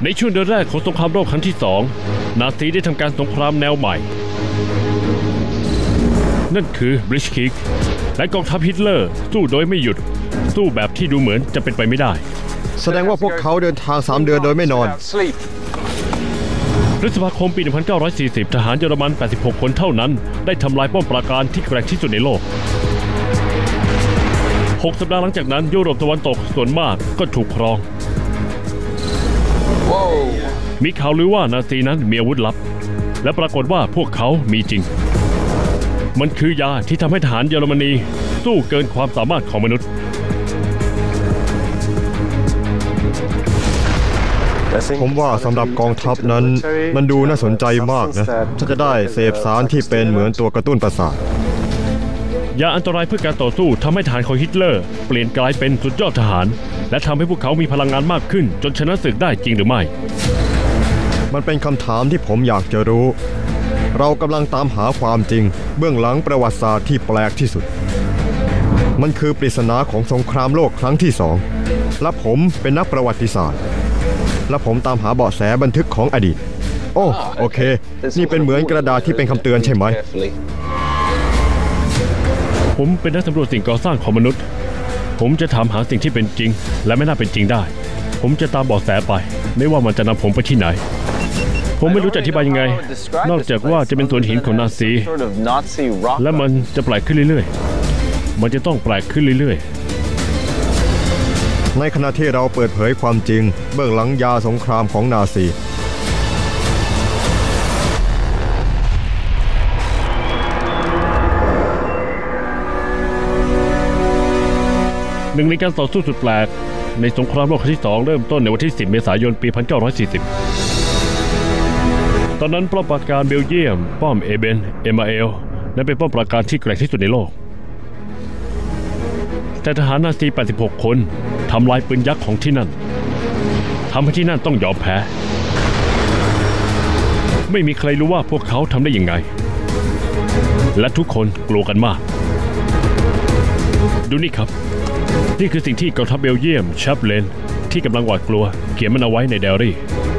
ในช่วงเดือนแรกของสงครามโลกครั้งที่2นาซีได้ทำการสงครามแนวใหม่นั่นคือบริชคิกและกองทัพฮิตเลอร์สู้โดยไม่หยุดสู้แบบที่ดูเหมือนจะเป็นไปไม่ได้แสดงว่าพวกเขาเดินทาง3 เดือนโดยไม่นอนพฤษภาคมปี 1940 ทหารเยอรมัน 86 คนเท่านั้นได้ทำลายป้อมปราการที่แกร่งที่สุดในโลก6 สัปดาห์หลังจากนั้นยุโรปตะวันตกส่วนมากก็ถูกครองมีข่าวลือว่านาซีนั้นมีอาวุธลับและปรากฏว่าพวกเขามีจริงมันคือยาที่ทำให้ทหารเยอรมนีสู้เกินความสามารถของมนุษย์ผมว่าสำหรับกองทัพนั้นมันดูน่าสนใจมากนะถ้าจะได้เสพสารที่เป็นเหมือนตัวกระตุ้นประสาทยาอันตรายเพื่อการต่อสู้ทำให้ทหารของฮิตเลอร์เปลี่ยนกลายเป็นสุดยอดทหารและทำให้พวกเขามีพลังงานมากขึ้นจนชนะศึกได้จริงหรือไม่มันเป็นคำถามที่ผมอยากจะรู้เรากำลังตามหาความจริงเบื้องหลังประวัติศาสตร์ที่แปลกที่สุดมันคือปริศนาของสงครามโลกครั้งที่2และผมเป็นนักประวัติศาสตร์และผมตามหาเบาะแสบันทึกของอดีตโอเคนี่เป็นเหมือนกระดาษที่เป็นคำเตือนใช่ไหมผมเป็นนักสำรวจสิ่งก่อสร้างของมนุษย์ผมจะถามหาสิ่งที่เป็นจริงและไม่น่าเป็นจริงได้ผมจะตามเบาะแสไปไม่ว่ามันจะนำผมไปที่ไหนผมไม่รู้จะอธิบายยังไงนอกจากว่าจะเป็นส่วนหินของนาซีและมันจะแปลกขึ้นเรื่อยๆมันจะต้องแปลกขึ้นเรื่อยๆในขณะที่เราเปิดเผยความจริงเบื้องหลังยาสงครามของนาซีหนึ่งในการต่อสู้สุดแปลกในสงครามโลกครั้งที่2เริ่มต้นในวันที่10 เมษายนปี 1940ตอนนั้นป้อมปราการเบลเยียมป้อมเอมาเอลนั้นเป็นป้อมปราการที่แกร่งที่สุดในโลกแต่ทหารนาซี 86 คนทำลายปืนยักษ์ของที่นั่นทำให้ที่นั่นต้องยอมแพ้ไม่มีใครรู้ว่าพวกเขาทำได้ยังไงและทุกคนกลัวกันมากดูนี่ครับนี่คือสิ่งที่กองทัพเบลเยียมแชปเลนที่กำลังหวาดกลัวเขียนมันเอาไว้ในไดอารี่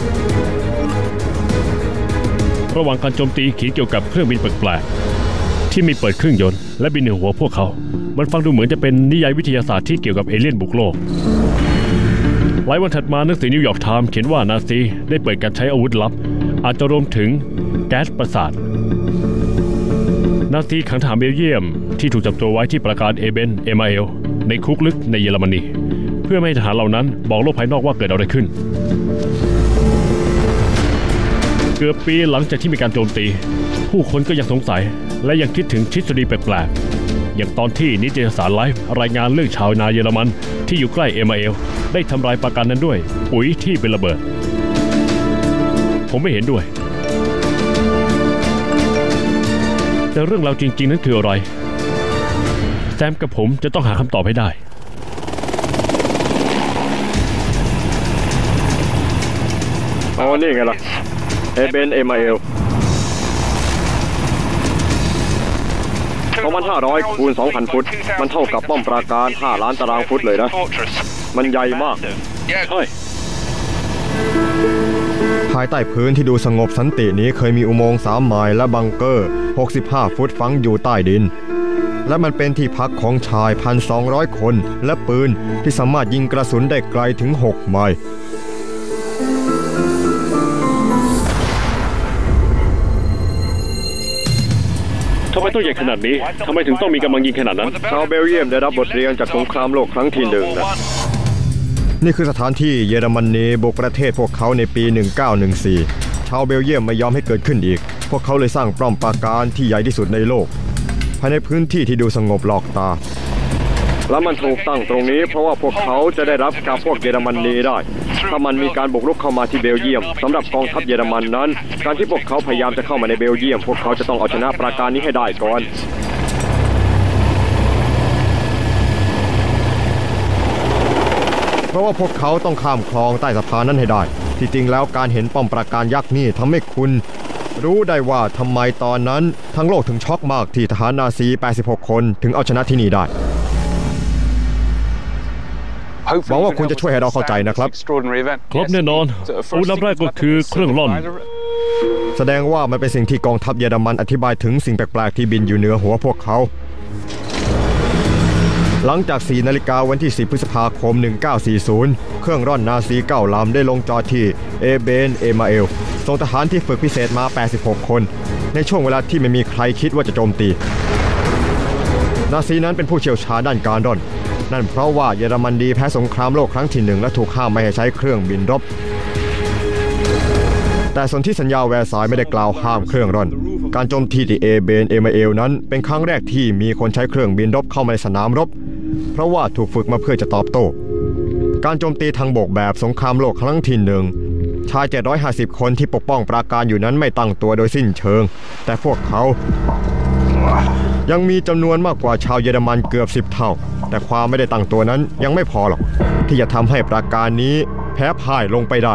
ระหว่างการโจมตีเขียนเกี่ยวกับเครื่องบินแปลกๆที่มีเปิดเครื่องยนต์และบินเหนือหัวพวกเขามันฟังดูเหมือนจะเป็นนิยายวิทยาศาสตร์ที่เกี่ยวกับเอเลี่ยนบุกโลกหลายวันถัดมาหนังสือนิวยอร์กไทม์เขียนว่านาซีได้เปิดการใช้อาวุธลับอาจจะรวมถึงแก๊สประสาทนาซีขังทหารเบลเยียมที่ถูกจับตัวไว้ที่ปราการเอมาเอลในคุกลึกในเยอรมนีเพื่อไม่ให้ทหารเหล่านั้นบอกโลกภายนอกว่าเกิดอะไรขึ้นเกือบปีหลังจากที่มีการโจมตีผู้คนก็ยังสงสัยและยังคิดถึงทฤษฎีแปลกๆอย่างตอนที่นิตยสารไลฟ์รายงานเรื่องชาวนาเยอรมันที่อยู่ใกล้เอมาเอลได้ทำลายปราการนั้นด้วยปุ๋ยที่เป็นระเบิดผมไม่เห็นด้วยแต่เรื่องราวจริงๆนั้นคืออะไรแซมกับผมจะต้องหาคำตอบให้ได้นี่ไงล่ะเอมาเอล 2,500 คูณ 2,000 ฟุตมันเท่ากับป้อมปราการ5 ล้านตารางฟุตเลยนะมันใหญ่มากใช่ภายใต้พื้นที่ดูสงบสันตินี้เคยมีอุโมงค์3 ไมล์และบังเกอร์65 ฟุตฝังอยู่ใต้ดินและมันเป็นที่พักของชาย 1,200 คนและปืนที่สามารถยิงกระสุนได้ไกลถึง6 ไมล์ทำไมต้องใหญ่ขนาดนี้ทำไมถึงต้องมีกำลังยิงขนาดนั้นชาวเบลเยียมได้รับบทเรียนจากสงครามโลกครั้งที่1นะนี่คือสถานที่เยอรมนีบุกประเทศพวกเขาในปี 1914 ชาวเบลเยียมไม่ยอมให้เกิดขึ้นอีกพวกเขาเลยสร้างป้อมปราการที่ใหญ่ที่สุดในโลกภายในพื้นที่ที่ดูสงบหลอกตาและมันถูกตั้งตรงนี้เพราะว่าพวกเขาจะได้รับกับพวกเยอรมนีได้ถ้ามันมีการบุกรุกเข้ามาที่เบลเยียมสำหรับกองทัพเยอรมันนั้นการที่พวกเขาพยายามจะเข้ามาในเบลเยียมพวกเขาจะต้องเอาชนะปราการนี้ให้ได้ก่อนเพราะว่าพวกเขาต้องข้ามคลองใต้สะพานนั้นให้ได้ที่จริงแล้วการเห็นป้อมปราการยักษ์นี่ทำให้คุณรู้ได้ว่าทำไมตอนนั้นทั้งโลกถึงช็อกมากที่ทหารนาซี86 คนถึงเอาชนะที่นี่ได้หวังว่าคุณจะช่วยให้เราเข้าใจนะครับครับแน่นอนอาวุธลับแรกก็คือเครื่องร่อนแสดงว่ามันเป็นสิ่งที่กองทัพเยอรมันอธิบายถึงสิ่งแปลกๆที่บินอยู่เหนือหัวพวกเขาหลังจาก 4 นาฬิกาวันที่ 10 พฤษภาคม 1940 เครื่องร่อนนาซี9 ลำได้ลงจอดที่เอเบนเอมาเอลส่งทหารที่ฝึกพิเศษมา 86 คนในช่วงเวลาที่ไม่มีใครคิดว่าจะโจมตีนาซีนั้นเป็นผู้เชี่ยวชาญด้านการร่อนนั่นเพราะว่าเยอรมนีแพ้สงครามโลกครั้งที่ 1และถูกห้ามไม่ให้ใช้เครื่องบินรบแต่สนธิสัญญาแวร์ซายน์ไม่ได้กล่าวห้ามเครื่องร่อนการโจมตีที่เอเบนเอมาเอลนั้นเป็นครั้งแรกที่มีคนใช้เครื่องบินรบเข้ามาในสนามรบเพราะว่าถูกฝึกมาเพื่อจะตอบโต้การโจมตีทางบกแบบสงครามโลกครั้งที่ 1ชาย750 คนที่ปกป้องปราการอยู่นั้นไม่ตั้งตัวโดยสิ้นเชิงแต่พวกเขายังมีจำนวนมากกว่าชาวเยอรมันเกือบ10 เท่าแต่ความไม่ได้ตั้งตัวนั้นยังไม่พอหรอกที่จะทำให้ปราการนี้แพ้พ่ายลงไปได้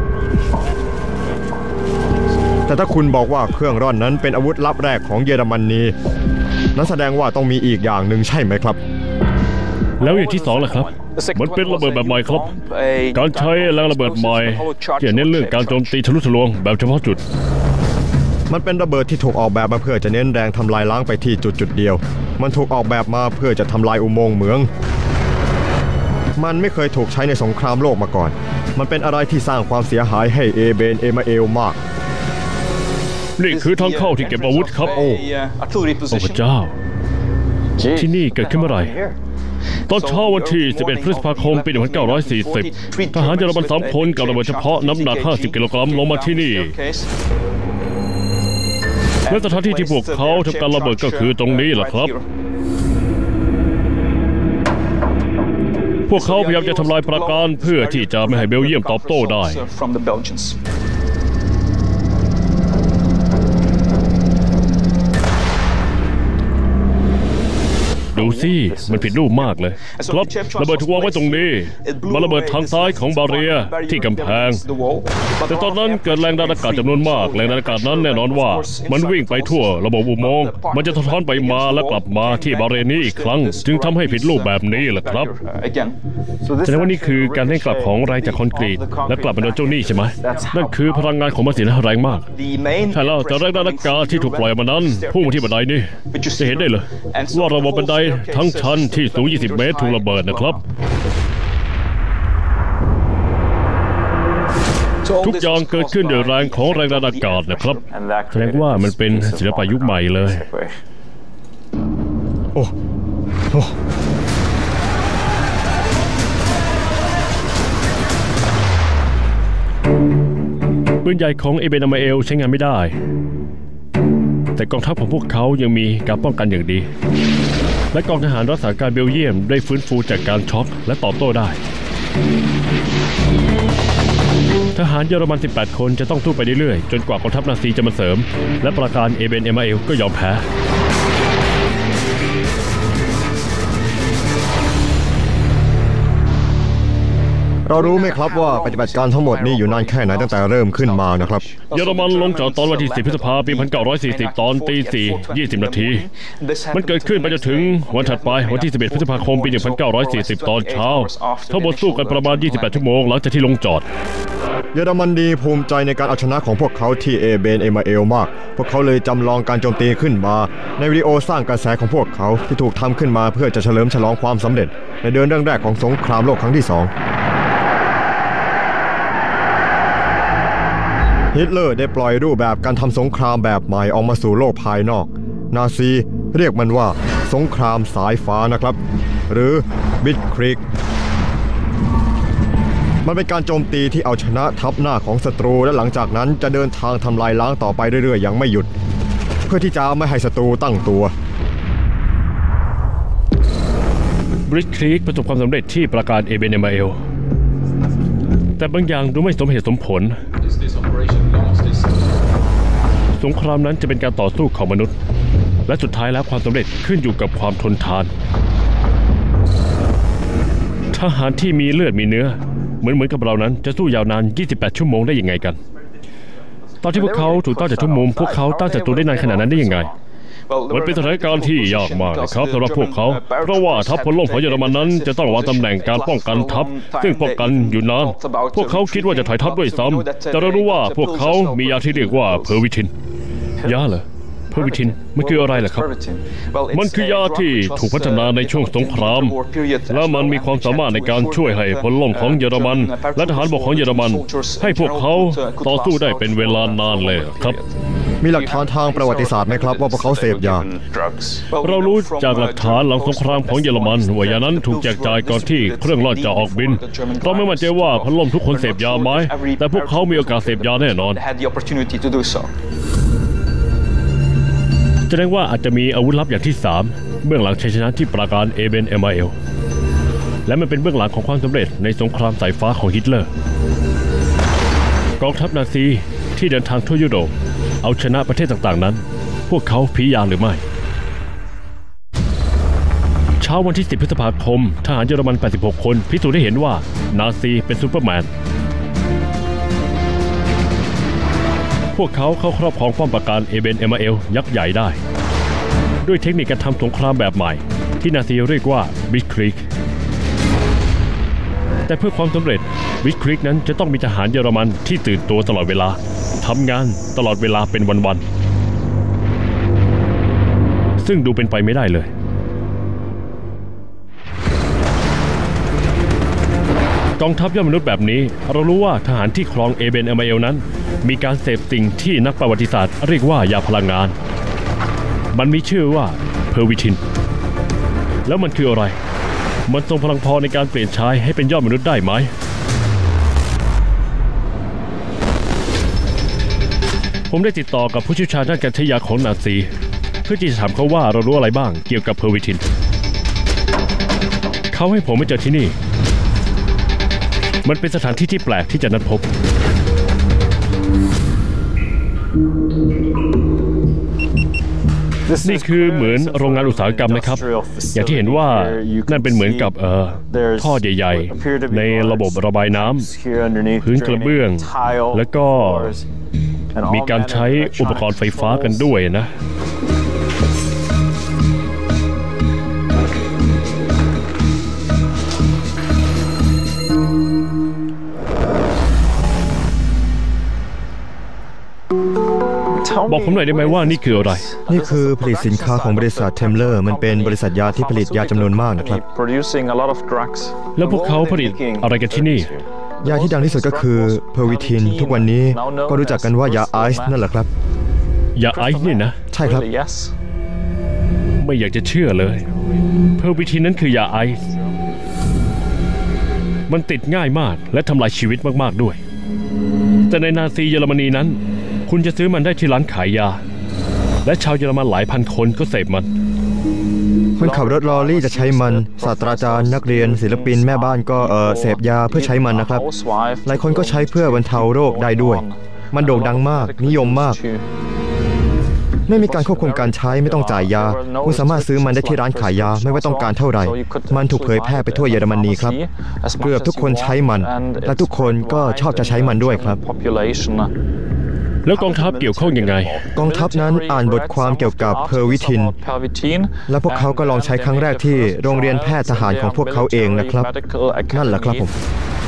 แต่ถ้าคุณบอกว่าเครื่องร่อนนั้นเป็นอาวุธลับแรกของเยอรมนีนั้นแสดงว่าต้องมีอีกอย่างหนึ่งใช่ไหมครับแล้วอย่างที่สองล่ะครับมันเป็นระเบิดแบบใหม่ครับการใช้แรงระเบิดใหม่ที่เน้นเรื่องการโจมตีทะลุทะลวงแบบเฉพาะจุดมันเป็นระเบิดที่ถูกออกแบบมาเพื่อจะเน้นแรงทำลายล้างไปที่จุดเดียวมันถูกออกแบบมาเพื่อจะทำลายอุโมงค์เหมืองมันไม่เคยถูกใช้ในสงครามโลกมาก่อนมันเป็นอะไรที่สร้างความเสียหายให้เอเบนเอมาเอลมากนี่คือทางเข้าที่เก็บอาวุธครับโอ้พระเจ้าที่นี่เกิดขึ้นเมื่อไหร่ตอนเช้าวันที่ 11 พฤษภาคม ปี 1940 ทหารเยอรมัน3 คนกับระเบิดเฉพาะน้ำหนัก 50 กิโลกรัมลงมาที่นี่และสถานที่ที่พวกเขาทำการระเบิดก็คือตรงนี้แหละครับพวกเขาพยายามจะทำลายปราการเพื่อที่จะไม่ให้เบลเยียมตอบโต้ได้ดูสิมันผิดรูปมากเลยครับระเบิดถูกวางไว้ตรงนี้มันระเบิดทางซ้ายของบาเรียที่กำแพงแต่ตอนนั้นเกิดแรงดันอากาศจำนวนมากแรงดันอากาศนั้นแน่นอนว่ามันวิ่งไปทั่วระบบอุโมงค์มันจะสะท้อนไปมาและกลับมาที่บาเรียนี้อีกครั้งจึงทำให้ผิดรูปแบบนี้แหละครับแสดงว่านี่คือการให้กลับของแรงจากคอนกรีตและกลับมาโดนเจ้านี่ใช่ไหมนั่นคือพลังงานของมันสินะแรงมากใช่แล้วแต่แรงดันอากาศที่ถูกปล่อยมานั้นพุ่งมาที่บันไดนี่จะเห็นได้เลยว่าระบบบันไดทั้งชั้นที่สูง 20 เมตรถูกระเบิดนะครับทุกอย่างเกิดขึ้นด้วยแรงของแรงดันอากาศนะครับแสดงว่ามันเป็นศิลปะยุคใหม่เลยโอ้ปืนใหญ่ของเอเบนามาเอลใช้งานไม่ได้แต่กองทัพของพวกเขายังมีการป้องกันอย่างดีและกองทหารรักษาการเบลเยียมได้ฟื้นฟูจากการช็อกและตอบโต้ได้ทหารเยอรมัน 18 คนจะต้องสู้ไปเรื่อยๆจนกว่ากองทัพนาซีจะมาเสริมและปราการเอเบนเอมาเอลก็ยอมแพ้เรารู้ไหมครับว่าปฏิบัติการทั้งหมดนี้อยู่นานแค่ไหนตั้งแต่เริ่มขึ้นมานะครับเยอรมันลงจอดตอนวันที่ 10 พฤษภาคม ปี 1940 ตอนตี 4:20 นาทีมันเกิดขึ้นไปจนถึงวันถัดไปวันที่ 11 พฤษภาคม ปี 1940 ตอนเช้าทั้งหมดสู้กันประมาณ 28 ชั่วโมงหลังจากที่ลงจอดเยอรมนีภูมิใจในการเอาชนะของพวกเขาที่เอเบนเอมาเอลมากพวกเขาเลยจำลองการโจมตีขึ้นมาในวิดีโอสร้างกระแสของพวกเขาที่ถูกทำขึ้นมาเพื่อจะเฉลิมฉลองความสำเร็จในเดือนแรกของสงครามโลกครั้งที่ 2ฮิตเลอร์ได้ปล่อยรูปแบบการทำสงครามแบบใหม่ออกมาสู่โลกภายนอกนาซีเรียกมันว่าสงครามสายฟ้านะครับหรือบิทคริกมันเป็นการโจมตีที่เอาชนะทัพหน้าของศัตรูและหลังจากนั้นจะเดินทางทำลายล้างต่อไปเรื่อยๆอย่างไม่หยุดเพื่อที่จะไม่ให้ศัตรูตั้งตัวบริทคริกประสบความสำเร็จที่ปราการเอเบนเอมาเอลแต่บางอย่างดูไม่สมเหตุสมผลสงครามนั้นจะเป็นการต่อสู้ของมนุษย์และสุดท้ายแล้วความสำเร็จขึ้นอยู่กับความทนทานทหารที่มีเลือดมีเนื้อเหมือนกับเรานั้นจะสู้ยาวนาน28 ชั่วโมงได้ยังไงกันตอนที่พวกเขาถูกต้านจากทุกมุมพวกเขาต้านศัตรูได้นานขนาดนั้นได้ยังไงมันเป็นสถานการณ์ที่ยากมากนะครับสำหรับพวกเขาเพราะว่าทัพพลล่มของเยอรมันนั้นจะต้องวางตำแหน่งการป้องกันทัพซึ่งป้องกันอยู่นานพวกเขาคิดว่าจะถอยทัพด้วยซ้ำแต่เรารู้ว่าพวกเขามียาที่เรียกว่าเพอร์วิทินยาเหรอเพอร์วิทินมันคืออะไรล่ะครับมันคือยาที่ถูกพัฒนาในช่วงสงครามและมันมีความสามารถในการช่วยให้พลล่มของเยอรมันและทหารบกของเยอรมันให้พวกเขาต่อสู้ได้เป็นเวลานานเลยครับมีหลักฐานทางประวัติศาสตร์ไหมครับว่าพวกเขาเสพยาเรารู้จากหลักฐานหลังสงครามของเยอรมันว่ายานั้นถูกแจกจ่ายก่อนที่เครื่องล่อนจะออกบินเราไม่มั่นใจว่าพลล่มทุกคนเสพยาไหมแต่พวกเขามีโอกาสเสพยาแน่นอนแสดงว่าอาจจะมีอาวุธลับอย่างที่3เบื้องหลังชัยชนะที่ปราการเอเบนเอมาเอลและมันเป็นเบื้องหลังของความสำเร็จในสงครามสายฟ้าของฮิตเลอร์กองทัพนาซีที่เดินทางทั่วยุโรปเอาชนะประเทศต่างๆนั้นพวกเขาผียาหรือไม่เช้าวันที่10 พฤษภาคมทหารเยอรมัน86 คนพิสูจน์ได้เห็นว่านาซีเป็นซูเปอร์แมนพวกเขาเข้าครอบครองป้อมปราการเอเบนเอมาเอลยักษ์ใหญ่ได้ด้วยเทคนิคการทำสงครามแบบใหม่ที่นาซีเรียกว่าบิชคริกแต่เพื่อความสำเร็จบิชคริกนั้นจะต้องมีทหารเยอรมันที่ตื่นตัวตลอดเวลาทำงานตลอดเวลาเป็นวันๆซึ่งดูเป็นไปไม่ได้เลยกองทัพยอดมนุษย์แบบนี้เรารู้ว่าทหารที่ครองเอเบนเอมาเอลนั้นมีการเสพสิ่งที่นักประวัติศาสตร์เรียกว่ายาพลังงานมันมีชื่อว่าเพอร์วิทินแล้วมันคืออะไรมันทรงพลังพอในการเปลี่ยนชายให้เป็นยอดมนุษย์ได้ไหมผมได้ติดต่อกับผู้เชี่ยวชาญด้านการใช้ยาของนาซีเพื่อที่จะถามเขาว่าเรารู้อะไรบ้างเกี่ยวกับเพอร์วิทินเขาให้ผมมาเจอที่นี่มันเป็นสถานที่ที่แปลกที่จะนัดพบนี่คือเหมือนโรงงานอุตสาหกรรมนะครับอย่างที่เห็นว่านั่นเป็นเหมือนกับท่อใหญ่ๆในระบบระบายน้ำพื้นกระเบื้องแล้วก็มีการใช้อุปกรณ์ไฟฟ้ากันด้วยนะบอกผมหน่อยได้ไหมว่านี่คืออะไรนี่คือผลิตสินค้าของบริษัทเทมเลอร์มันเป็นบริษัทยาที่ผลิตยาจำนวนมากนะครับแล้วพวกเขาผลิตอะไรกันที่นี่ยาที่ดังที่สุดก็คือเพอร์วิทินทุกวันนี้ก็รู้จักกันว่ายาไอซ์นั่นแหละครับยาไอซ์นี่นะใช่ครับไม่อยากจะเชื่อเลยเพอร์วิทินนั้นคือยาไอซ์มันติดง่ายมากและทำลายชีวิตมากๆด้วยแต่ในนาซีเยอรมนีนั้นคุณจะซื้อมันได้ที่ร้านขายยาและชาวเยอรมันหลายพันคนก็เสพมันคนขับรถลอรี่จะใช้มันศาสตราจารย์นักเรียนศิลปินแม่บ้านก็เสพยาเพื่อใช้มันนะครับหลายคนก็ใช้เพื่อบรรเทาโรคได้ด้วยมันโด่งดังมากนิยมมากไม่มีการควบคุมการใช้ไม่ต้องจ่ายยาคุณสามารถซื้อมันได้ที่ร้านขายยาไม่ว่าต้องการเท่าไหร่มันถูกเผยแพร่ไปทั่วเยอรมนีครับเกือบทุกคนใช้มันและทุกคนก็ชอบจะใช้มันด้วยครับแล้วกองทัพเกี่ยวข้องยังไงกองทัพนั้นอ่านบทความเกี่ยวกับเพอร์วิทินและพวกเขาก็ลองใช้ครั้งแรกที่โรงเรียนแพทย์ทหารของพวกเขาเองนะครับนั่นแหละครับผม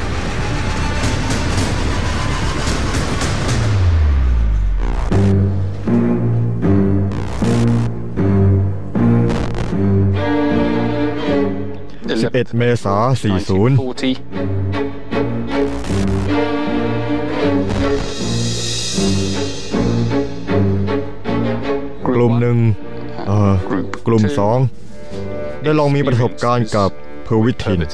11 เมษายน 40กลุ่มหนึ่งกลุ่ม2ได้ลองมีประสบการณ์กับเพอร์วิทิน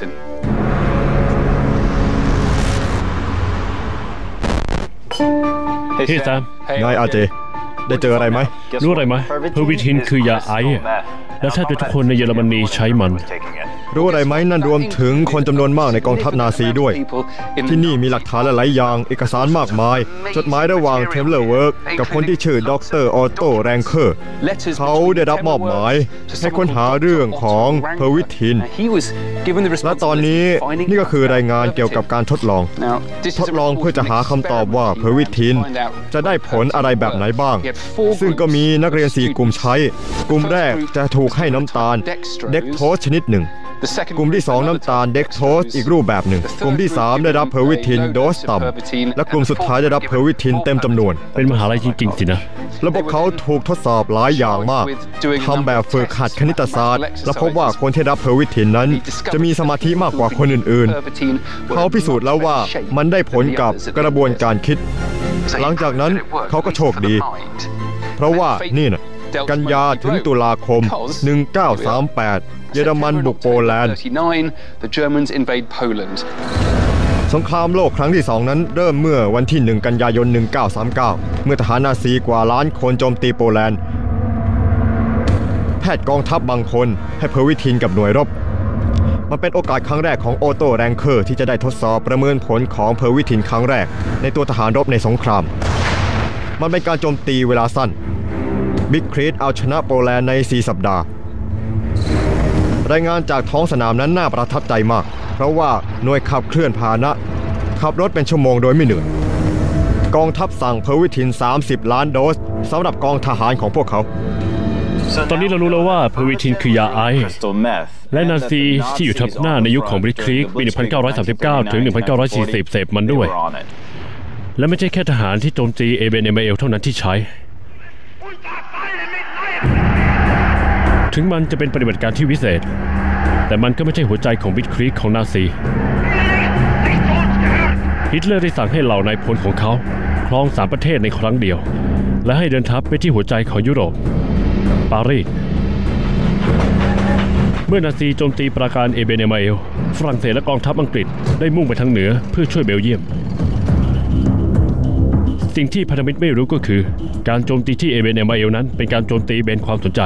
เฮ้ยแซมนายอาเจได้เจออะไรไหมรู้อะไรไหมเพอร์วิทินคือยาไอซ์และแทบจะทุกคนในเยอรมนีใช้มันรู้อะไรไหมนั่นรวมถึงคนจำนวนมากในกองทัพนาซีด้วยที่นี่มีหลักฐานหลายๆอย่างเอกสารมากมายจดหมายระหว่างเทมเลอร์เวิร์กกับคนที่ชื่อดรออโต้แรงเคอร์เขาได้รับมอบหมายให้ค้นหาเรื่องของเพอร์วิทินและตอนนี้นี่ก็คือรายงานเกี่ยวกับการทดลองเพื่อจะหาคำตอบว่าเพอร์วิทินจะได้ผลอะไรแบบไหนบ้างซึ่งก็มีนักเรียน4กลุ่มใช้กลุ่มแรกจะถูกให้น้ำตาลเด็กโทสชนิดหนึ่งกลุ่มที่2น้ำตาลเด็กโทสอีกรูปแบบหนึ่งกลุ่มที่3ได้รับเพอร์วิทินโดสต่ำและกลุ่มสุดท้ายได้รับเพอร์วิทินเต็มจำนวนเป็นมหาลัยจริงๆสินะและพวกเขาถูกทดสอบหลายอย่างมากทำแบบฝึกหัดคณิตศาสตร์และพบว่าคนที่รับเพอร์วิทินนั้นจะมีสมาธิมากกว่าคนอื่นๆเขาพิสูจน์แล้วว่ามันได้ผลกับกระบวนการคิดหลังจากนั้นเขาก็โชคดีเพราะว่านี่นะกันยาถึงตุลาคม1938เยอรมันบุกโปแลนด์สงครามโลกครั้งที่2นั้นเริ่มเมื่อวันที่1กันยายน1939เมื่อทหารนาซีกว่าล้านคนโจมตีโปแลนด์แพทย์กองทัพบางคนให้เพอร์วิทินกับหน่วยรบมันเป็นโอกาสครั้งแรกของโอโต้แรงเคอร์ที่จะได้ทดสอบประเมินผลของเพอร์วิทินครั้งแรกในตัวทหารรบในสงครามมันเป็นการโจมตีเวลาสั้นบิ๊กครีตเอาชนะโปแลนด์ใน4 สัปดาห์รายงานจากท้องสนามนั้นน่าประทับใจมากเพราะว่าหน่วยขับเคลื่อนพาหนะขับรถเป็นชั่วโมงโดยไม่เหนื่อยกองทัพสั่งเพอร์วิทิน30 ล้านโดสสำหรับกองทหารของพวกเขาตอนนี้เรารู้แล้วว่าเพอร์วิทินคือยาไอซ์และนาซีที่อยู่ทับหน้าในยุคของบริครีกปี 1939 ถึง 1940 เสพมันด้วยและไม่ใช่แค่ทหารที่โจมตีเอเบนเอมาเอลเท่านั้นที่ใช้ถึงมันจะเป็นปฏิบัติการที่วิเศษแต่มันก็ไม่ใช่หัวใจของบิทครีกของนาซีฮิตเลอร์ได้สั่งให้เหล่านายพลของเขาครอง3 ประเทศในครั้งเดียวและให้เดินทัพไปที่หัวใจของยุโรปปารีสเมื่อนาซีโจมตีปราการเอเบนเอมาเอลฝรั่งเศสและกองทัพอังกฤษได้มุ่งไปทางเหนือเพื่อช่วยเบลเยียมสิ่งที่พันธมิตรไม่รู้ก็คือการโจมตีที่เอเบนเอมาเอลนั้นเป็นการโจมตีเบนความสนใจ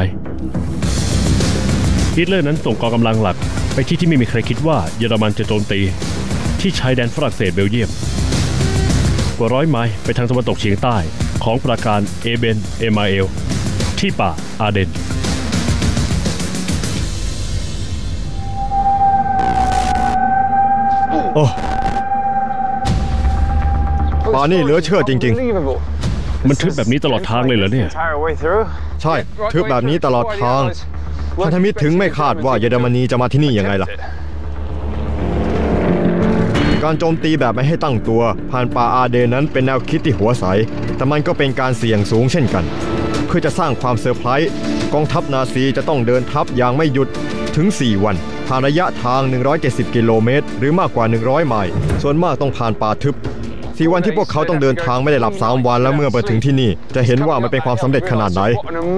ฮิตเลอร์นั้นส่งกองกำลังหลักไปที่ไม่มีใครคิดว่าเยอรมันจะโจมตีที่ชายแดนฝรั่งเศสเบลเยียมกว่า100 ไมล์ไปทางตะวันตกเฉียงใต้ของปราการเอเบนเอมาเอลที่ป่าอาร์เดนโอ้ป่านี่เหลือเชื่อจริงๆมันทึบแบบนี้ตลอดทางเลยเหรอเนี่ยใช่ทึบแบบนี้ตลอดทางพันธมิตรถึงไม่คาดว่าเยอรมนีจะมาที่นี่ยังไงล่ะการโจมตีแบบไม่ให้ตั้งตัวผ่านป่าอาร์เดนนั้นเป็นแนวคิดที่หัวใสแต่มันก็เป็นการเสี่ยงสูงเช่นกันเพื่อจะสร้างความเซอร์ไพรส์กองทัพนาซีจะต้องเดินทัพอย่างไม่หยุดถึง4 วันผ่านระยะทาง170 กิโลเมตรหรือมากกว่า100 ไมล์ส่วนมากต้องผ่านป่าทึบ4 วันที่พวกเขาต้องเดินทางไม่ได้หลับ3 วันแล้วเมื่อไปถึงที่นี่จะเห็นว่ามันเป็นความสำเร็จขนาดไหน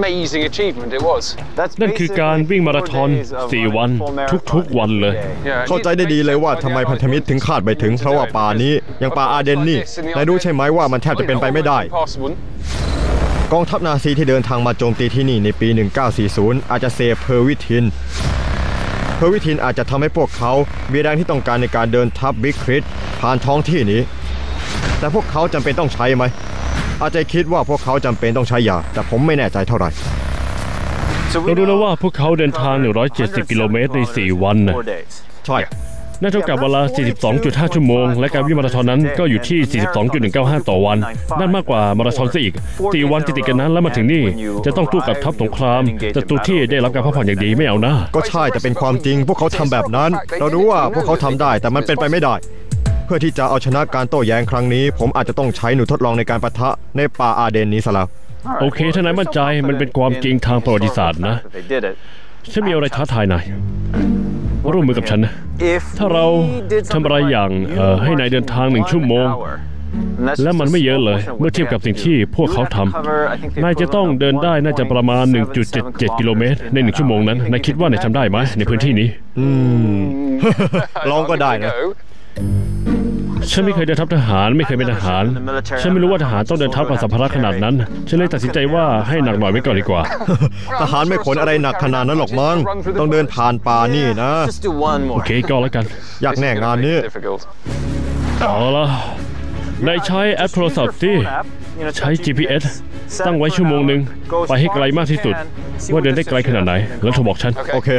นั่นคือการวิ่งมาราธอน4 วันทุกๆวันเลยเข้าใจได้ดีเลยว่าทำไมพันธมิตรถึงคาดไปถึงเพราะว่าป่านี้อย่างป่าอาร์เดนนี่นายรู้ใช่ไหมว่ามันแทบจะเป็นไปไม่ได้กองทัพนาซีที่เดินทางมาโจมตีที่นี่ในปี 1940 อาจจะเสพเพอร์วิทินอาจจะทำให้พวกเขามีแรงที่ต้องการในการเดินทัพบิ๊กคริสผ่านท้องที่นี้แต่พวกเขาจำเป็นต้องใช้ไหมอาจจะคิดว่าพวกเขาจำเป็นต้องใช้ยาแต่ผมไม่แน่ใจเท่าไหร่เรารู้แล้วว่าพวกเขาเดินทาง170 กิโลเมตรใน4 วันนะใช่นั่นเท่ากับเวลา 42.5 ชั่วโมงและการวิ่งมาราธอนนั้นก็อยู่ที่ 42.195 ต่อวันนั่นมากกว่ามาราธอนซะอีก4 วันติดกันนั้นแล้วมาถึงนี่จะต้องสู้กับทัพสงครามศัตรูที่ได้รับการพักผ่อนอย่างดีไม่เอานะก็ใช่แต่เป็นความจริงพวกเขาทำแบบนั้นเรารู้ว่าพวกเขาทำได้แต่มันเป็นไปไม่ได้เพื่อที่จะเอาชนะการโต้แย้งครั้งนี้ผมอาจจะต้องใช้หนูทดลองในการปะทะในป่าอาร์เดนนี้ซะแล้วโอเคถ้านายมั่นใจมันเป็นความจริงทางประวัติศาสตร์นะฉันมีอะไรท้าทายนายร่วมมือกับฉันนะถ้าเราทำอะไรอย่างให้นายเดินทาง1 ชั่วโมงและมันไม่เยอะเลยเมื่อเทียบกับสิ่งที่พวกเขาทำนายจะต้องเดินได้น่าจะประมาณ 1.77 กิโลเมตรใน1 ชั่วโมงนั้นนายคิดว่านายทำได้ไหมในพื้นที่นี้ลองก็ได้นะฉันไม่เคยเดินทัพทหารไม่เคยเป็นทหารฉันไม่รู้ว่าทหารต้องเดินทัพกับสัมภาระขนาดนั้นฉันเลยตัดสินใจว่าให้หนักหน่อยไว้ก่อนดีกว่าทหารไม่ขนอะไรหนักขนาดนั้นหรอกมั้งต้องเดินผ่านป่านี่นะโอเคก็แล้วกันอยากแน่งานนี้เอาละนายใช้แอปโทรศัพท์ที่ใช้ GPS ตั้งไว้ชั่วโมงหนึ่งไปให้ไกลมากที่สุดว่าเดินได้ไกลขนาดไหนแล้วโทรบอกฉันโอเค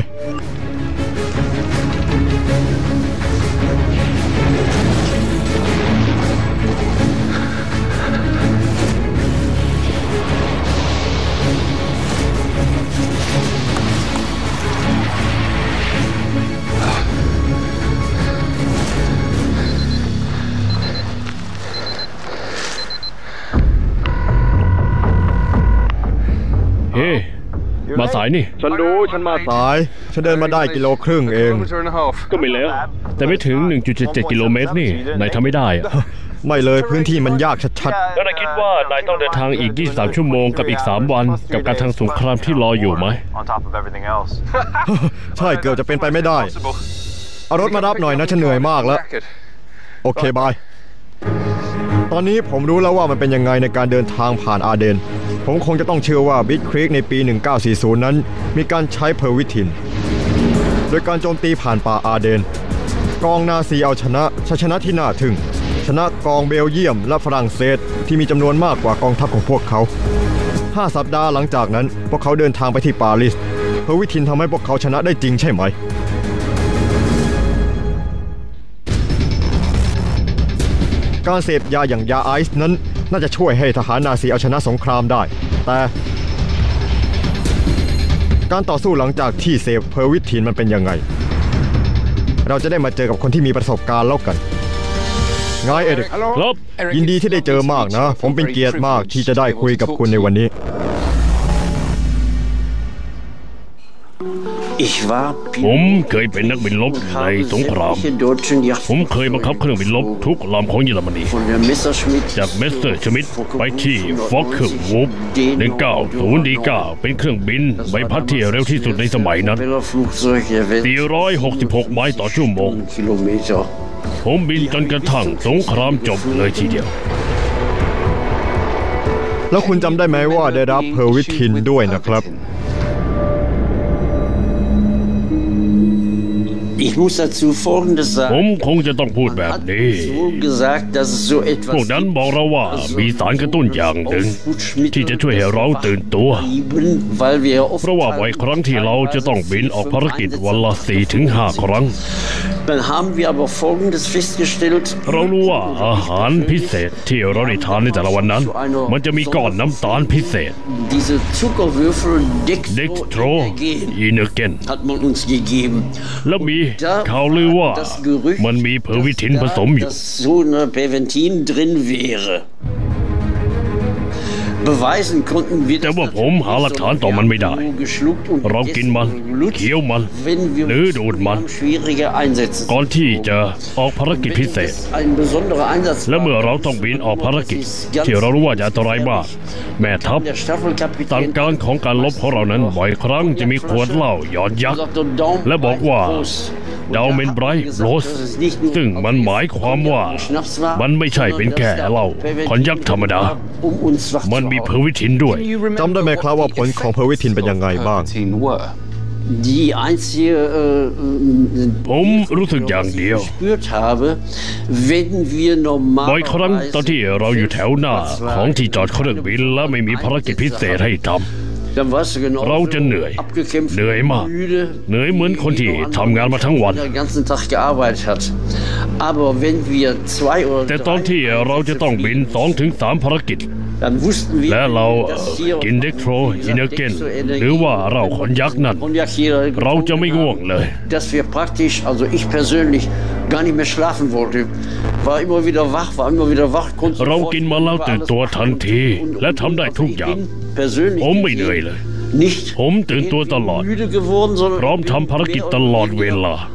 เฮ้มาสายนี่ฉันรู้ฉันมาสายฉันเดินมาได้1.5 กิโลเองก็ไม่แล้วแต่ไม่ถึง 1.77 กิโลเมตรนี่นายทำไม่ได้อะไม่เลยพื้นที่มันยากชัดแล้วนายคิดว่านายต้องเดินทางอีก 23 ชั่วโมงกับอีก 3 วันกับการทางสงครามที่รออยู่ไหมๆ ใช่เกือบจะเป็นไปไม่ได้เอารถมารับหน่อยนะฉันเหนื่อยมากแล้วโอเคบายตอนนี้ผมรู้แล้วว่ามันเป็นยังไงในการเดินทางผ่านอาร์เดนผมคงจะต้องเชื่อว่าบิทครีกในปี 1940 นั้นมีการใช้เพอร์วิทินโดยการโจมตีผ่านป่าอาร์เดนกองนาซีเอาชนะชัยชนะที่น่าทึ่งชนะกองเบลเยียมและฝรั่งเศสที่มีจำนวนมากกว่ากองทัพของพวกเขา5 สัปดาห์หลังจากนั้นพวกเขาเดินทางไปที่ปารีสเพอร์วิทินทำให้พวกเขาชนะได้จริงใช่ไหมการเสพยาอย่างยาไอซ์นั้นน่าจะช่วยให้ทหารนาซีเอาชนะสงครามได้แต่การต่อสู้หลังจากที่เสพเพอร์วิทินมันเป็นยังไงเราจะได้มาเจอกับคนที่มีประสบการณ์แล้วกันไงเอริกครับยินดีที่ได้เจอมากนะผมเป็นเกียรติมากที่จะได้คุยกับคุณในวันนี้ผมเคยเป็นนักบินรบในสงครามผมเคยบังคับเครื่องบินรบทุกลำของเยอรมนีจากเมสเซอร์ชมิดไปที่ฟอกเคิร์วูฟ190D9 เป็นเครื่องบินใบพัดที่เร็วที่สุดในสมัยนั้น466 ไมล์ต่อชั่วโมงผมบินจนกระทั่งสงครามจบเลยทีเดียวแล้วคุณจำได้ไหมว่าได้รับเพอร์วิทินด้วยนะครับผมคงจะต้องพูดแบบนี้พวกนั้นบอกเราว่ามีสารกระตุ้นอย่างหนึ่งที่จะช่วยให้เราตื่นตัวเพราะว่าบ่อยครั้งที่เราจะต้องบินออกภารกิจวันละ 4-5 ครั้งเรารู้ว่าอาหารพิเศษที่เราได้ทานในแต่ละวันนั้นมันจะมีก้อนน้ำตาลพิเศษเด็กโทรอีเนเกนแล้วมีข่าวลือว่ามันมีเพอร์วิทินผสมอยู่แต่ว่าผมหาหลักฐานต่อมันไม่ได้เรากินมันเคี้ยวมันหรือดูดมันก่อนที่จะออกภารกิจพิเศษและเมื่อเราต้องบินออกภารกิจที่เรารู้ว่าจะอันตรายมากแม่ทัพสั่งการของการลบของเรานั้นบ่อยครั้งจะมีขวดเหล้าหยอดยักษ์และบอกว่าดาวเมนไบรท์โรสซึ่งมันหมายความว่ามันไม่ใช่เป็นแค่เหล้าคอนยักธรรมดามันมีเพอร์วิทินด้วยจำได้ไหมครับว่าผลของเพอร์วิทินเป็นยังไงบ้างผมรู้สึกอย่างเดียวบ่อยครั้งตอนที่เราอยู่แถวหน้าของที่จอดเครื่องบินและไม่มีภารกิจพิเศษให้ทำเราจะเหนื่อยมากเหนื่อยเหมือนคนที่ทำงานมาทั้งวันแต่ตอนที่เราจะต้องบิน 2-3 ภารกิจและเรากินเด็กโทรอินเนเกนหรือว่าเราขนยักษ์นั่นเราจะไม่ง่วงเลยเรากินมาแล้วตื่นตัวทันทีและทำได้ทุกอย่างผมไม่เหนื่อยเลยผมตื่นตัวตลอดพร้อมทำภารกิจตลอดเวลา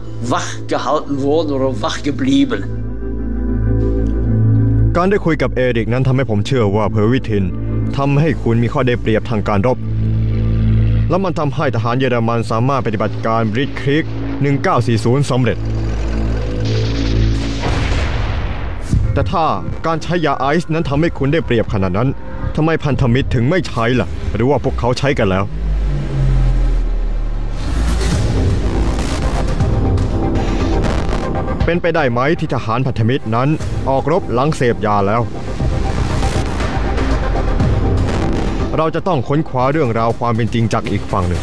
การได้คุยกับเอริกนั้นทำให้ผมเชื่อว่าเพอร์วิทินทำให้คุณมีข้อได้เปรียบทางการรบและมันทำให้ทหารเยอรมันสามารถปฏิบัติการบริทครีก1940สำเร็จแต่ถ้าการใช้ยาไอซ์นั้นทำให้คุณได้เปรียบขนาดนั้นทำไมพันธมิตรถึงไม่ใช้ล่ะหรือว่าพวกเขาใช้กันแล้วเป็นไปได้ไหมที่ทหารพันธมิตรนั้นออกรบหลังเสพยาแล้วเราจะต้องค้นคว้าเรื่องราวความเป็นจริงจากอีกฝั่งหนึ่ง